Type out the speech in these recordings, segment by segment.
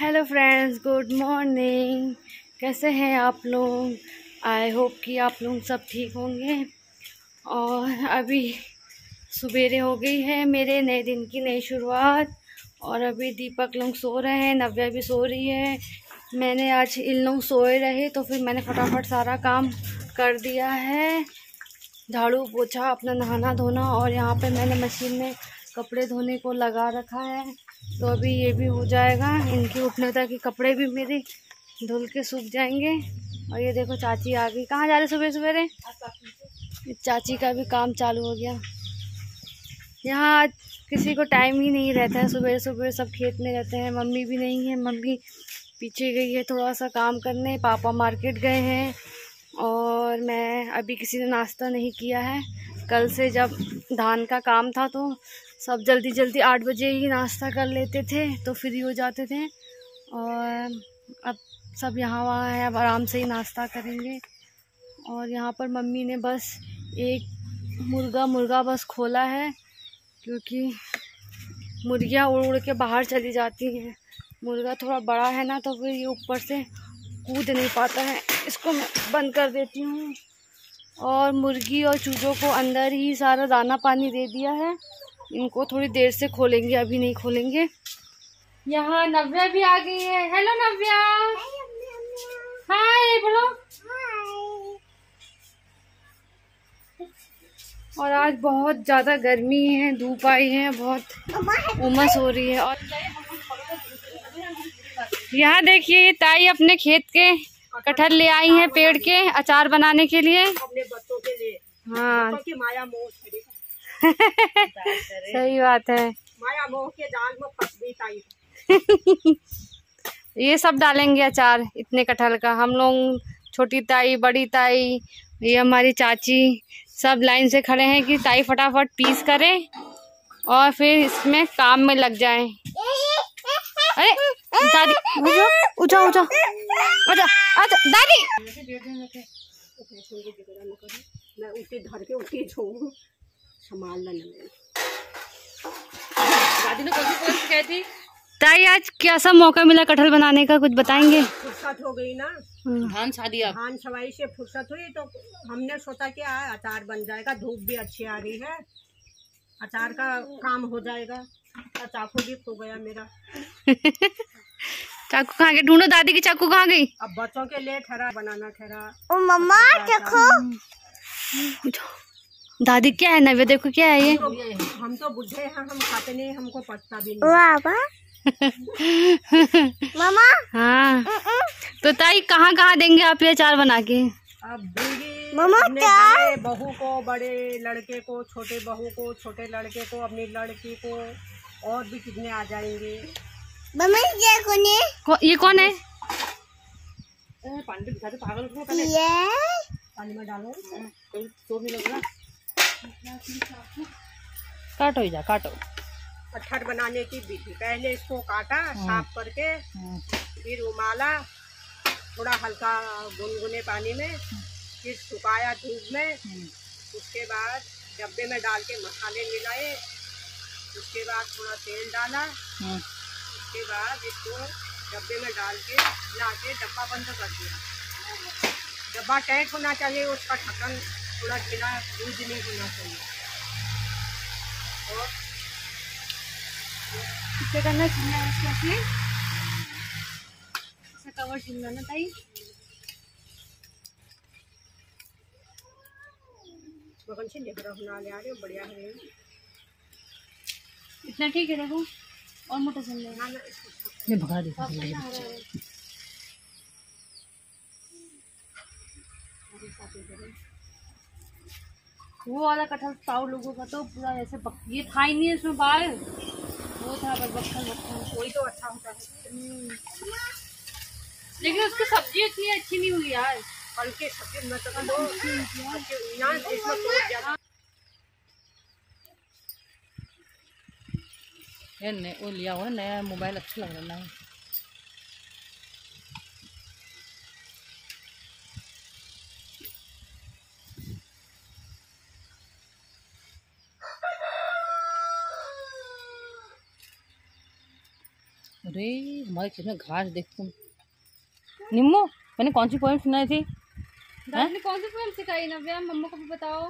Hello friends, good morning. कैसे हैं आप लोग? आई होप कि आप लोग सब ठीक होंगे। और अभी सुबेरे हो गई है, मेरे नए दिन की नई शुरुआत। और अभी दीपक लोग सो रहे हैं, नव्या भी सो रही है। मैंने आज इन लोग सोए रहे तो फिर मैंने फटाफट सारा काम कर दिया है, झाड़ू पोछा, अपना नहाना धोना। और यहाँ पे मैंने मशीन में कपड़े धोने को लगा रखा है, तो अभी ये भी हो जाएगा। इनके उठने तक के कपड़े भी मेरे धुल के सूख जाएंगे। और ये देखो चाची आ गई। कहाँ जा रहे सुबह सवेरे? चाची का भी काम चालू हो गया। यहाँ किसी को टाइम ही नहीं रहता है, सुबह सुबह सब खेत में रहते हैं। मम्मी भी नहीं है, मम्मी पीछे गई है थोड़ा सा काम करने, पापा मार्केट गए हैं। और मैं अभी किसी ने नाश्ता नहीं किया है। कल से जब धान का काम था तो सब जल्दी जल्दी 8 बजे ही नाश्ता कर लेते थे तो फ्री हो जाते थे। और अब सब यहाँ वहाँ है, अब आराम से ही नाश्ता करेंगे। और यहाँ पर मम्मी ने बस एक मुर्गा बस खोला है, क्योंकि मुर्गियाँ उड़ उड़ के बाहर चली जाती हैं। मुर्गा थोड़ा बड़ा है ना, तो फिर ये ऊपर से कूद नहीं पाता है। इसको मैं बंद कर देती हूँ। और मुर्गी और चूजों को अंदर ही सारा दाना पानी दे दिया है। इनको थोड़ी देर से खोलेंगे, अभी नहीं खोलेंगे। यहाँ नव्या भी आ गई है। हेलो नव्या। हाय बोलो। और आज बहुत ज्यादा गर्मी है, धूप आई है, बहुत उमस हो रही है। और यहाँ देखिए, ये ताई अपने खेत के कटहल ले आई हैं पेड़ के, अचार बनाने के लिए। अपने बच्चों के लिए। हाँ, बच्चों की माया मोह सही बात है। माया मोह के जाल में फंस गई ताई। ये सब डालेंगे अचार इतने कटहल का। हम लोग, छोटी ताई, बड़ी ताई, ये हमारी चाची, सब लाइन से खड़े हैं कि ताई फटाफट पीस करे और फिर इसमें काम में लग जाए। अरे दादी, उठा उठा उठा, अच्छा दादी। मैं उसे धर के उसे छोड़ू, संभालना नहीं। दादी ने कभी कही थी। ताई आज कैसा मौका मिला कटहल बनाने का, कुछ बताएंगे? फुर्सत हो गई ना, धान सवाई से फुर्सत हुई तो हमने सोचा कि अचार बन जाएगा। धूप भी अच्छी आ रही है, अचार का काम हो जाएगा। चाकू भी खो गया मेरा। चाकू कहाँ गई? ढूंढो दादी की चाकू कहाँ गई? अब बच्चों के लिए ठहरा बनाना ठहरा। ओ मम्मा देखो, दादी क्या है? नव्या देखो क्या है ये। हम तो बुढ़े हैं, हम खाते नहीं, हमको पता भी नहीं। मामा। हाँ, तो ताई कहाँ कहाँ देंगे आप ये अचार बना के? अब दूंगी अपने बहू को, बड़े लड़के को, छोटे बहू को, छोटे लड़के को, अपनी लड़की को, और भी कितने आ जाएंगे। मम्मी ये कौन है? ये कौन है? पानी दिखा दे पागल को। पानी में डालो, तो नहीं लग रहा। काटो ही जा, काटो। कटहल बनाने की विधि, पहले इसको काटा साफ करके, फिर उबाला थोड़ा हल्का गुनगुने पानी में, फिर सुखाया धूप में। उसके बाद डब्बे में डाल के मसाले मिलाए, उसके बाद थोड़ा तेल डाला, उसके बाद इसको डब्बे में डाल के ला के डब्बा बंद कर दिया। डब्बा टाइट होना चाहिए, उसका ढक्कन थोड़ा ढीला, लूज नहीं होना चाहिए। और इसे करना चाहिए, इसे कवर छिलना ना ताई। बगल से लेकर होना ले आ रहे हो, बढ़िया है इतना, ठीक है। देखो और मोटा चल रहा है, ये भगा दे। वो वाला कटहल ताऊ लोगों का तो पूरा ऐसे ये था ही नहीं, इसमें बाल वो था बस बक्खल बक्खल। वही तो अच्छा होता है, लेकिन उसकी सब्जी इतनी अच्छी नहीं हुई यार। हल्के सब्जी में तो दो यहाँ इसमें तो ज्यादा वो लिया हुआ नया मोबाइल, अच्छा लग रहा है। अरे हमारे खेत में घास देख तुम। निम्मो, मैंने कौन सी पोएम सुनाई थी? दादी ने कौन सी पोएम सिखाई नव्या? मम्मा को भी बताओ।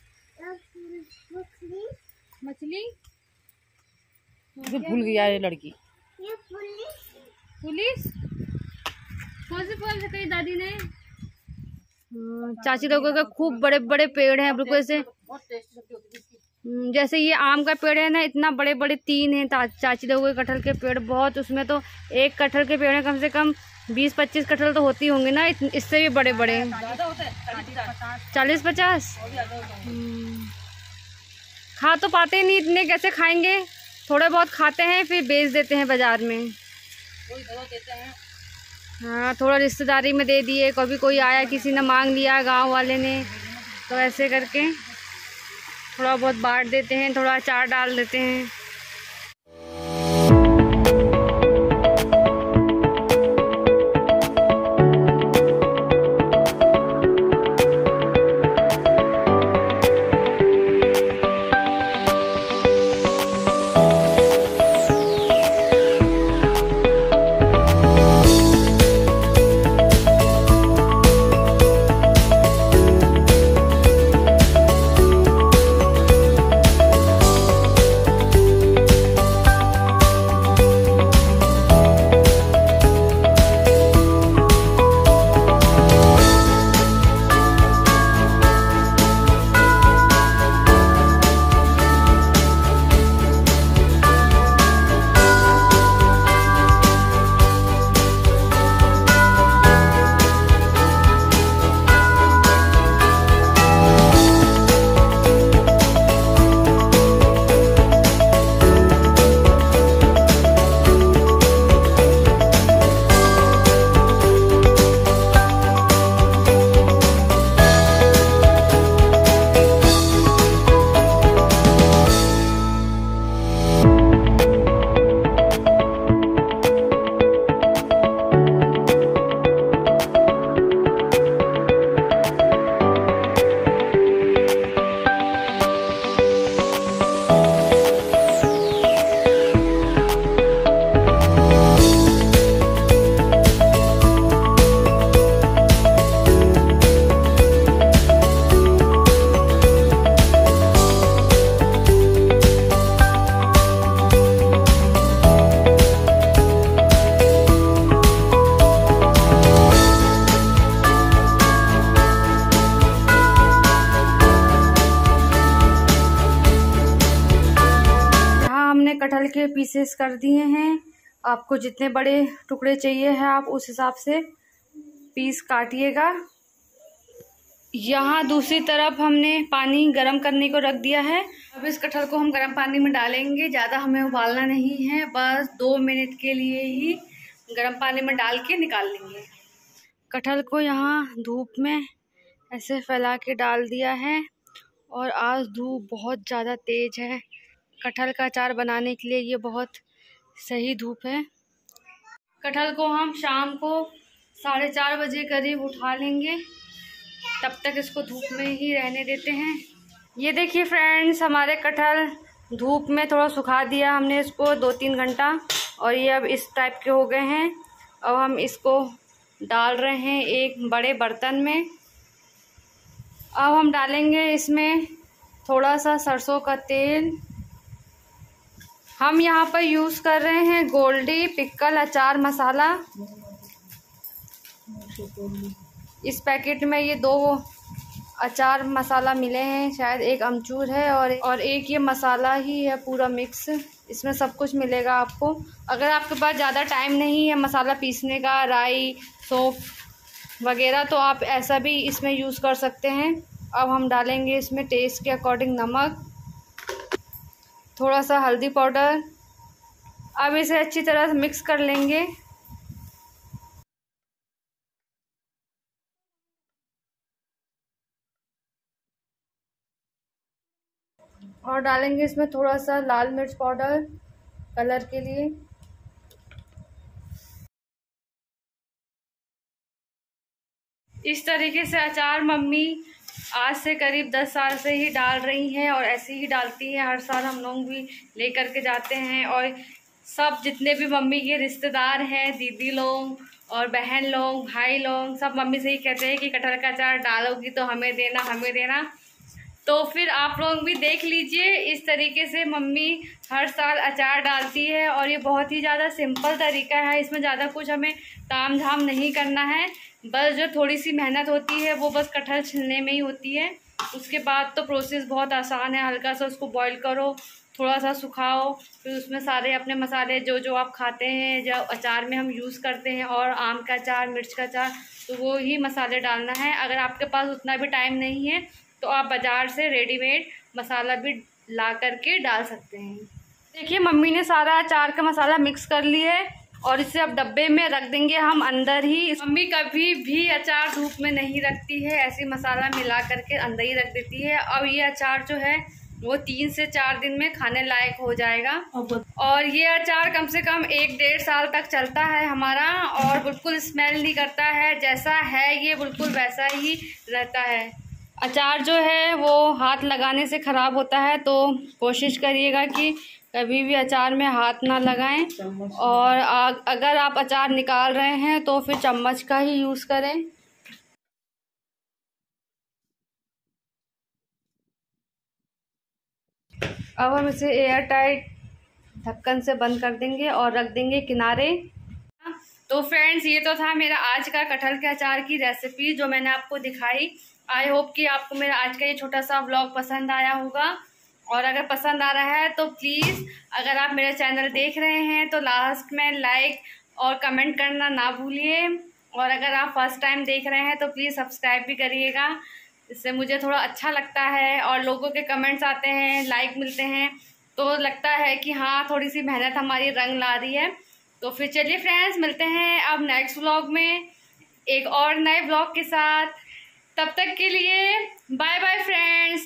मछली मुझे भूल गई यार ये लड़की। पुलिस कौन सी पोएम सिखाई दादी ने? चाची लोगों के खूब बड़े बड़े पेड़ हैं, बिल्कुल ऐसे जैसे ये आम का पेड़ है ना, इतना बड़े बड़े 3 हैं चाची लोगों के कटहल के पेड़ बहुत। उसमें तो एक कटहल के पेड़ में कम से कम 20-25 कटहल तो होती होंगे ना, इससे भी बड़े बड़े। 40-50 खा तो पाते नहीं इतने, कैसे खाएंगे? थोड़े बहुत खाते हैं फिर बेच देते हैं बाजार में। हाँ, थोड़ा रिश्तेदारी में दे दिए, कभी कोई आया किसी ने मांग लिया गांव वाले ने, तो ऐसे करके थोड़ा बहुत बांट देते हैं, थोड़ा अचार डाल देते हैं। कटहल के पीसेस कर दिए हैं। आपको जितने बड़े टुकड़े चाहिए हैं आप उस हिसाब से पीस काटिएगा। यहाँ दूसरी तरफ हमने पानी गरम करने को रख दिया है। अब इस कटहल को हम गरम पानी में डालेंगे। ज़्यादा हमें उबालना नहीं है, बस 2 मिनट के लिए ही गरम पानी में डाल के निकाल लेंगे। कटहल को यहाँ धूप में ऐसे फैला के डाल दिया है और आज धूप बहुत ज़्यादा तेज़ है। कटहल का अचार बनाने के लिए ये बहुत सही धूप है। कटहल को हम शाम को 4:30 बजे करीब उठा लेंगे, तब तक इसको धूप में ही रहने देते हैं। ये देखिए फ्रेंड्स, हमारे कटहल धूप में थोड़ा सुखा दिया हमने इसको 2-3 घंटा, और ये अब इस टाइप के हो गए हैं। अब हम इसको डाल रहे हैं एक बड़े बर्तन में। अब हम डालेंगे इसमें थोड़ा सा सरसों का तेल। हम यहाँ पर यूज़ कर रहे हैं गोल्डी पिकल अचार मसाला। इस पैकेट में ये 2 अचार मसाला मिले हैं, शायद एक अमचूर है और एक ये मसाला ही है पूरा मिक्स। इसमें सब कुछ मिलेगा आपको। अगर आपके पास ज़्यादा टाइम नहीं है मसाला पीसने का, राई सौंफ वगैरह, तो आप ऐसा भी इसमें यूज़ कर सकते हैं। अब हम डालेंगे इसमें टेस्ट के अकॉर्डिंग नमक, थोड़ा सा हल्दी पाउडर। अब इसे अच्छी तरह से मिक्स कर लेंगे। और डालेंगे इसमें थोड़ा सा लाल मिर्च पाउडर कलर के लिए। इस तरीके से अचार मम्मी आज से करीब 10 साल से ही डाल रही हैं और ऐसे ही डालती हैं। हर साल हम लोग भी लेकर के जाते हैं और सब जितने भी मम्मी के रिश्तेदार हैं, दीदी लोग और बहन लोग, भाई लोग, सब मम्मी से ही कहते हैं कि कटहल का अचार डालोगी तो हमें देना, हमें देना। तो फिर आप लोग भी देख लीजिए, इस तरीके से मम्मी हर साल अचार डालती है और ये बहुत ही ज़्यादा सिंपल तरीका है। इसमें ज़्यादा कुछ हमें ताम झाम नहीं करना है, बस जो थोड़ी सी मेहनत होती है वो बस कटहल छिलने में ही होती है। उसके बाद तो प्रोसेस बहुत आसान है। हल्का सा उसको बॉईल करो, थोड़ा सा सुखाओ, फिर उसमें सारे अपने मसाले जो जो आप खाते हैं, जो अचार में हम यूज़ करते हैं, और आम का अचार, मिर्च का अचार, तो वो ही मसाले डालना है। अगर आपके पास उतना भी टाइम नहीं है तो आप बाज़ार से रेडीमेड मसाला भी ला करके डाल सकते हैं। देखिए मम्मी ने सारा अचार का मसाला मिक्स कर लिया है और इसे अब डब्बे में रख देंगे हम अंदर ही। मम्मी कभी भी अचार धूप में नहीं रखती है, ऐसे मसाला मिला करके अंदर ही रख देती है। अब ये अचार जो है वो 3 से 4 दिन में खाने लायक हो जाएगा। और ये अचार कम से कम 1-1.5 साल तक चलता है हमारा, और बिल्कुल स्मेल नहीं करता है। जैसा है ये बिल्कुल वैसा ही रहता है। अचार जो है वो हाथ लगाने से ख़राब होता है, तो कोशिश करिएगा कि कभी भी अचार में हाथ ना लगाएं। और अगर आप अचार निकाल रहे हैं तो फिर चम्मच का ही यूज़ करें। अब हम इसे एयर टाइट ढक्कन से बंद कर देंगे और रख देंगे किनारे। तो फ्रेंड्स, ये तो था मेरा आज का कटहल के अचार की रेसिपी जो मैंने आपको दिखाई। आई होप कि आपको मेरा आज का ये छोटा सा व्लॉग पसंद आया होगा। और अगर पसंद आ रहा है तो प्लीज़, अगर आप मेरा चैनल देख रहे हैं तो लास्ट में लाइक और कमेंट करना ना भूलिए। और अगर आप फर्स्ट टाइम देख रहे हैं तो प्लीज़ सब्सक्राइब भी करिएगा, इससे मुझे थोड़ा अच्छा लगता है। और लोगों के कमेंट्स आते हैं, लाइक मिलते हैं, तो लगता है कि हाँ थोड़ी सी मेहनत हमारी रंग ला रही है। तो फिर चलिए फ्रेंड्स, मिलते हैं अब नेक्स्ट व्लॉग में एक और नए व्लॉग के साथ। तब तक के लिए बाय बाय फ्रेंड्स।